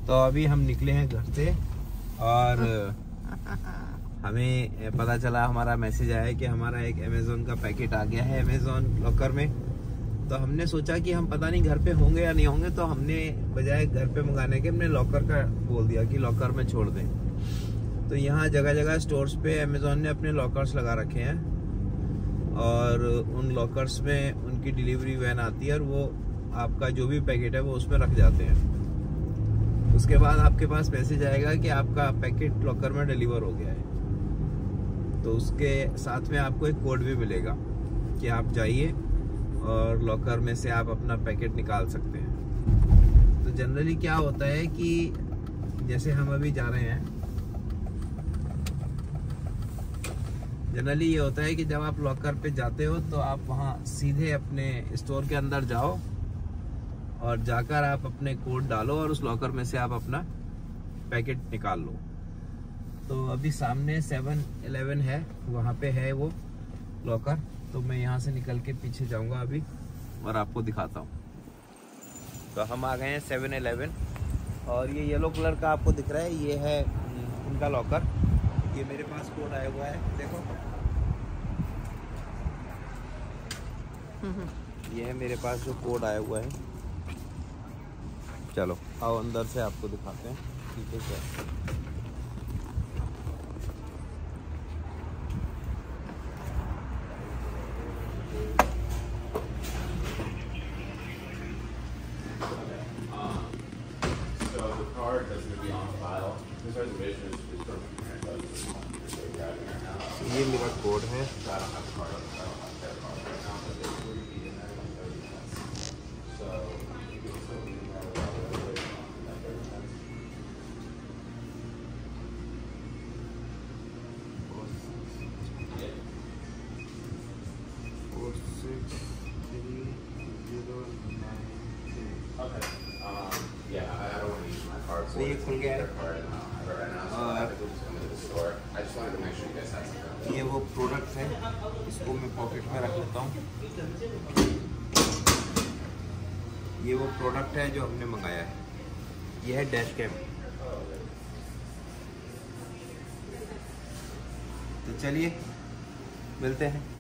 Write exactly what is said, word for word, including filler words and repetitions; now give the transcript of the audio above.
तो अभी हम निकले हैं घर से और हमें पता चला, हमारा मैसेज आया कि हमारा एक अमेज़न का पैकेट आ गया है अमेज़न लॉकर में। तो हमने सोचा कि हम पता नहीं घर पे होंगे या नहीं होंगे, तो हमने बजाय घर पे मंगाने के हमने लॉकर का बोल दिया कि लॉकर में छोड़ दें। तो यहाँ जगह जगह स्टोर्स पे अमेज़न ने अपने लॉकर्स लगा रखे हैं और उन लॉकर्स में उनकी डिलीवरी वैन आती है और वो आपका जो भी पैकेट है वो उसमें रख जाते हैं। उसके बाद आपके पास मैसेज आएगा कि आपका पैकेट लॉकर में डिलीवर हो गया है। तो उसके साथ में आपको एक कोड भी मिलेगा कि आप जाइए और लॉकर में से आप अपना पैकेट निकाल सकते हैं। तो जनरली क्या होता है कि जैसे हम अभी जा रहे हैं, जनरली ये होता है कि जब आप लॉकर पे जाते हो तो आप वहाँ सीधे अपने स्टोर के अंदर जाओ और जाकर आप अपने कोड डालो और उस लॉकर में से आप अपना पैकेट निकाल लो। तो अभी सामने सेवन इलेवन है, वहाँ पे है वो लॉकर। तो मैं यहाँ से निकल के पीछे जाऊँगा अभी और आपको दिखाता हूँ। तो हम आ गए हैं सेवन इलेवन और ये येलो कलर का आपको दिख रहा है, ये है उनका लॉकर। ये मेरे पास कोड आया हुआ है, देखो ये है मेरे पास जो कोड आया हुआ है। चलो आओ अंदर से आपको दिखाते हैं ठीक है क्या। ये मेरा कोड है। तो ये खुल गया है और ये वो प्रोडक्ट है, इसको मैं पॉकेट में रख लेता हूँ। ये वो प्रोडक्ट है जो हमने मंगाया है, ये है डैश कैम। तो चलिए मिलते हैं।